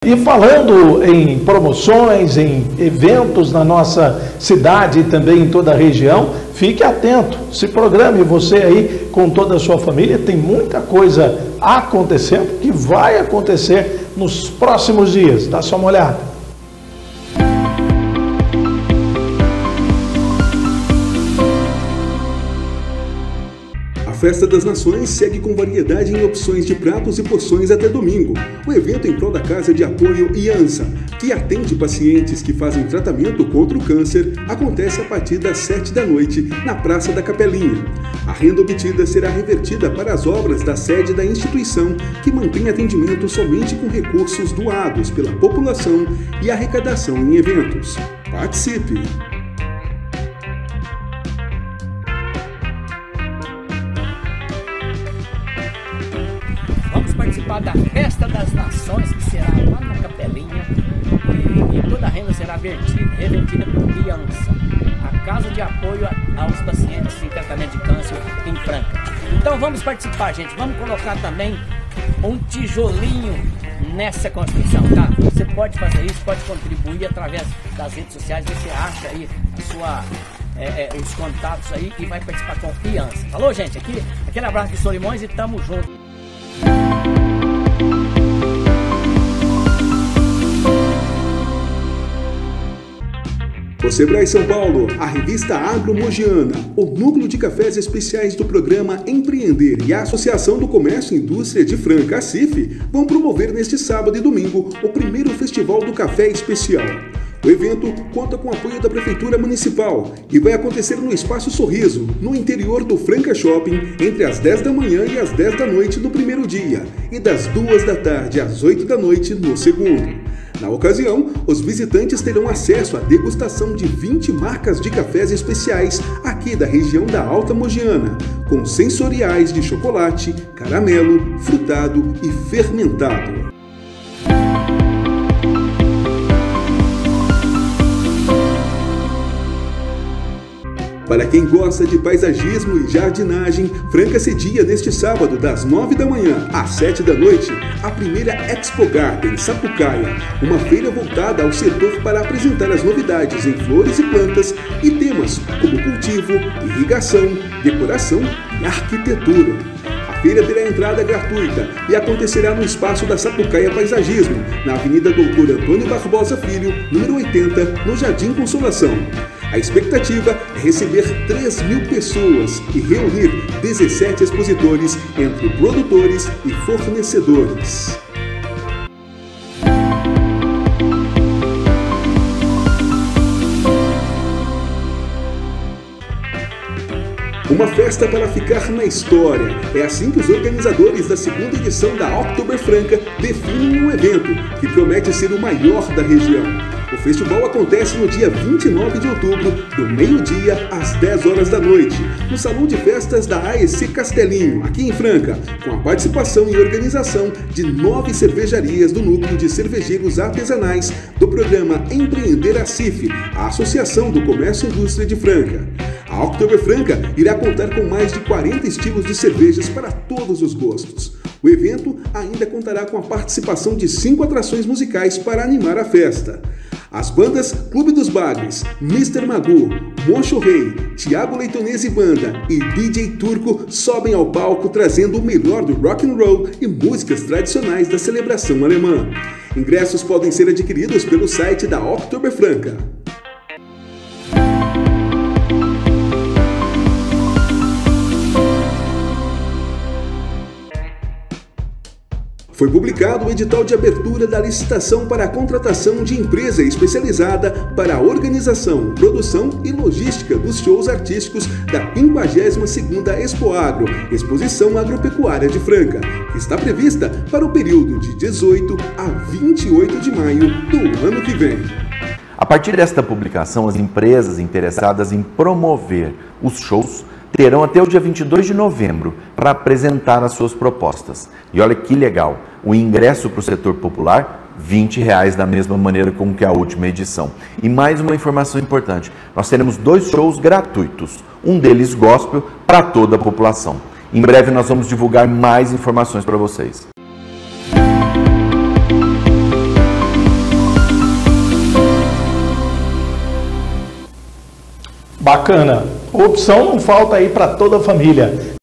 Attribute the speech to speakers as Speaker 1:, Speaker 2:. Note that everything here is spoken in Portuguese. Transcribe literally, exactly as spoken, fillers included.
Speaker 1: E falando em promoções, em eventos na nossa cidade e também em toda a região, fique atento, se programe você aí com toda a sua família, tem muita coisa acontecendo que vai acontecer nos próximos dias, dá só uma olhada.
Speaker 2: A Festa das Nações segue com variedade em opções de pratos e porções até domingo. O evento em prol da Casa de Apoio IANSA, que atende pacientes que fazem tratamento contra o câncer, acontece a partir das sete da noite, na Praça da Capelinha. A renda obtida será revertida para as obras da sede da instituição, que mantém atendimento somente com recursos doados pela população e arrecadação em eventos. Participe!
Speaker 3: Participar da Festa das Nações, que será lá na Capelinha, e, e toda a renda será vertida, revertida por IANSA, a Casa de Apoio aos Pacientes em Tratamento de Câncer em Franca. Então vamos participar, gente, vamos colocar também um tijolinho nessa construção, tá? Você pode fazer isso, pode contribuir através das redes sociais, você acha aí a sua, é, é, os contatos aí e vai participar com IANSA. Falou, gente? Aqui, aquele abraço de Solimões e tamo junto.
Speaker 2: O Sebrae São Paulo, a revista Agro Mogiana, o núcleo de cafés especiais do programa Empreender e a Associação do Comércio e Indústria de Franca, a CIF, vão promover neste sábado e domingo o primeiro Festival do Café Especial. O evento conta com o apoio da Prefeitura Municipal e vai acontecer no Espaço Sorriso, no interior do Franca Shopping, entre as dez da manhã e as dez da noite no primeiro dia e das duas da tarde às oito da noite no segundo. Na ocasião, os visitantes terão acesso à degustação de vinte marcas de cafés especiais aqui da região da Alta Mogiana, com sensoriais de chocolate, caramelo, frutado e fermentado. Para quem gosta de paisagismo e jardinagem, Franca cedia neste sábado, das nove da manhã às sete da noite, a primeira Expo Garden Sapucaia, uma feira voltada ao setor para apresentar as novidades em flores e plantas e temas como cultivo, irrigação, decoração e arquitetura. A feira terá entrada gratuita e acontecerá no espaço da Sapucaia Paisagismo, na Avenida Doutor Antônio Barbosa Filho, número oitenta, no Jardim Consolação. A expectativa é receber três mil pessoas e reunir dezessete expositores entre produtores e fornecedores. Uma festa para ficar na história. É assim que os organizadores da segunda edição da Oktober Franca definem o evento, que promete ser o maior da região. O festival acontece no dia vinte e nove de outubro, do meio-dia às dez horas da noite, no Salão de Festas da A E C Castelinho, aqui em Franca, com a participação e organização de nove cervejarias do Núcleo de Cervejeiros Artesanais do programa Empreender a CIF, a Associação do Comércio e Indústria de Franca. A Oktober Franca irá contar com mais de quarenta estilos de cervejas para todos os gostos. O evento ainda contará com a participação de cinco atrações musicais para animar a festa. As bandas Clube dos Bagres, mister Magoo, Moncho Rei, Thiago Leitonese Banda e D J Turco sobem ao palco trazendo o melhor do rock and roll e músicas tradicionais da celebração alemã. Ingressos podem ser adquiridos pelo site da Oktober Franca. Foi publicado o edital de abertura da licitação para a contratação de empresa especializada para a organização, produção e logística dos shows artísticos da quinquagésima segunda Expo Agro, Exposição Agropecuária de Franca, que está prevista para o período de dezoito a vinte e oito de maio do ano que vem.
Speaker 4: A partir desta publicação, as empresas interessadas em promover os shows terão até o dia vinte e dois de novembro para apresentar as suas propostas. E olha que legal, o ingresso para o setor popular, vinte reais da mesma maneira como que a última edição. E mais uma informação importante, nós teremos dois shows gratuitos, um deles gospel para toda a população. Em breve nós vamos divulgar mais informações para vocês.
Speaker 1: Bacana. Opção não falta aí para toda a família.